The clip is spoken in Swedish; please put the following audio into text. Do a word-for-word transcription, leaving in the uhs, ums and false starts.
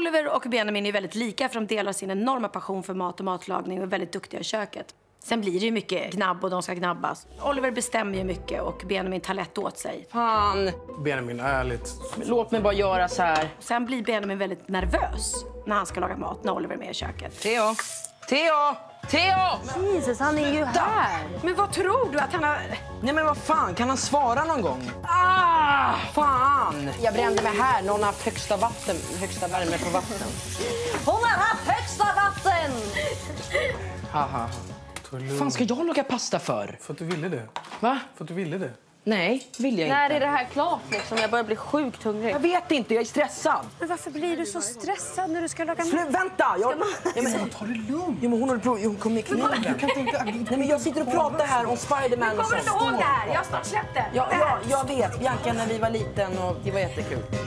Oliver och Benjamin är väldigt lika, för de delar sin enorma passion för mat och matlagning och är väldigt duktiga i köket. Sen blir det ju mycket gnabb och de ska gnabbas. Oliver bestämmer ju mycket och Benjamin tar lätt åt sig. Fan! Benjamin, ärligt. Låt mig bara göra så här. Sen blir Benjamin väldigt nervös när han ska laga mat, när Oliver är med i köket. Theo! Theo! Theo! Jesus, han är ju här. Men vad tror du att han har... Nej men vad fan, kan han svara någon gång? Ah! Fan! Jag brände mig här, någon har haft högsta vatten, högsta värme på vatten. Hon har haft högsta vatten! Haha. Fan ska jag laga pasta för? För att du ville det. Va? För att du ville det. Nej, vill jag När inte. är det här klart liksom? Jag börjar bli sjukt hungrig. Jag vet inte, jag är stressad. Men varför blir du så stressad när du ska laga mat? Slu, vänta! Jag, ja, men, Ta det lugnt. ja, men hon håller på, hon kommer med kniven. Du kan inte... Nej, men jag sitter och pratar här om Spiderman och Kommer du sånt. inte ihåg det här? Jag har snart släppt det. Ja, ja, jag vet. Bianca när vi var liten och det var jättekul.